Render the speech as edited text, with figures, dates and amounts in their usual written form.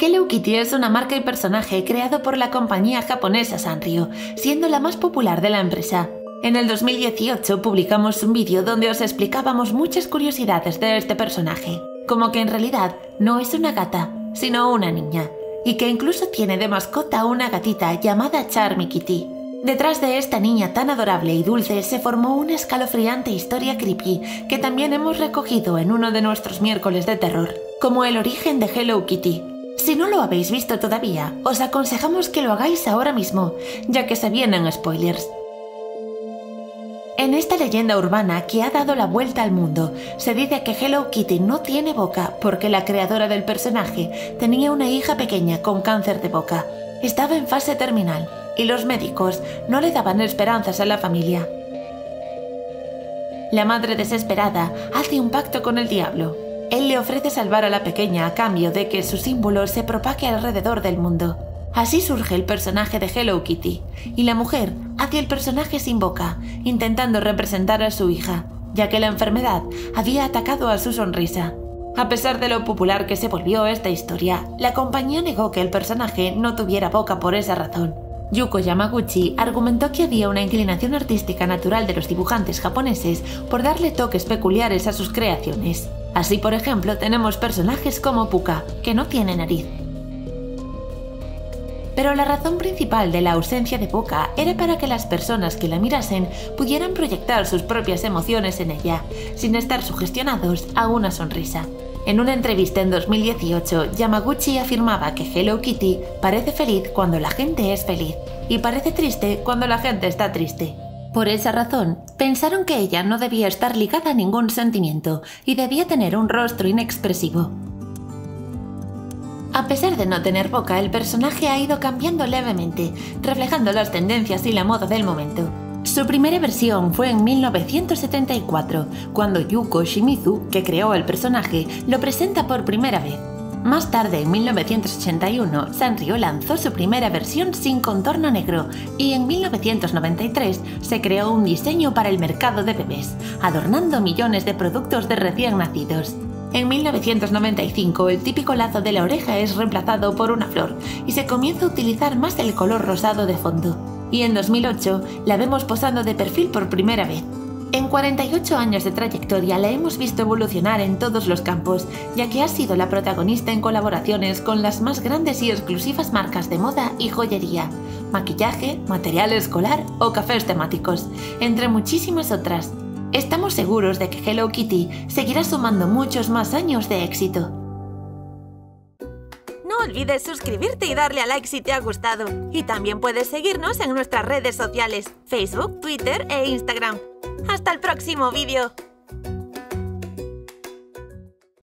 Hello Kitty es una marca y personaje creado por la compañía japonesa Sanrio, siendo la más popular de la empresa. En el 2018 publicamos un vídeo donde os explicábamos muchas curiosidades de este personaje, como que en realidad no es una gata, sino una niña, y que incluso tiene de mascota una gatita llamada Charmy Kitty. Detrás de esta niña tan adorable y dulce se formó una escalofriante historia creepy que también hemos recogido en uno de nuestros miércoles de terror, como el origen de Hello Kitty. Si no lo habéis visto todavía, os aconsejamos que lo hagáis ahora mismo, ya que se vienen spoilers. En esta leyenda urbana que ha dado la vuelta al mundo, se dice que Hello Kitty no tiene boca porque la creadora del personaje tenía una hija pequeña con cáncer de boca. Estaba en fase terminal y los médicos no le daban esperanzas a la familia. La madre desesperada hace un pacto con el diablo. Él le ofrece salvar a la pequeña a cambio de que su símbolo se propague alrededor del mundo. Así surge el personaje de Hello Kitty, y la mujer hace el personaje sin boca, intentando representar a su hija, ya que la enfermedad había atacado a su sonrisa. A pesar de lo popular que se volvió esta historia, la compañía negó que el personaje no tuviera boca por esa razón. Yuko Yamaguchi argumentó que había una inclinación artística natural de los dibujantes japoneses por darle toques peculiares a sus creaciones. Así, por ejemplo, tenemos personajes como Puka, que no tiene nariz. Pero la razón principal de la ausencia de boca era para que las personas que la mirasen pudieran proyectar sus propias emociones en ella, sin estar sugestionados a una sonrisa. En una entrevista en 2018, Yamaguchi afirmaba que Hello Kitty parece feliz cuando la gente es feliz y parece triste cuando la gente está triste. Por esa razón, pensaron que ella no debía estar ligada a ningún sentimiento y debía tener un rostro inexpresivo. A pesar de no tener boca, el personaje ha ido cambiando levemente, reflejando las tendencias y la moda del momento. Su primera versión fue en 1974, cuando Yuko Shimizu, que creó el personaje, lo presenta por primera vez. Más tarde, en 1981, Sanrio lanzó su primera versión sin contorno negro y en 1993 se creó un diseño para el mercado de bebés, adornando millones de productos de recién nacidos. En 1995, el típico lazo de la oreja es reemplazado por una flor y se comienza a utilizar más el color rosado de fondo. Y en 2008 la vemos posando de perfil por primera vez. En 48 años de trayectoria la hemos visto evolucionar en todos los campos, ya que ha sido la protagonista en colaboraciones con las más grandes y exclusivas marcas de moda y joyería, maquillaje, material escolar o cafés temáticos, entre muchísimas otras. Estamos seguros de que Hello Kitty seguirá sumando muchos más años de éxito. No olvides suscribirte y darle a like si te ha gustado. Y también puedes seguirnos en nuestras redes sociales, Facebook, Twitter e Instagram. ¡Hasta el próximo vídeo!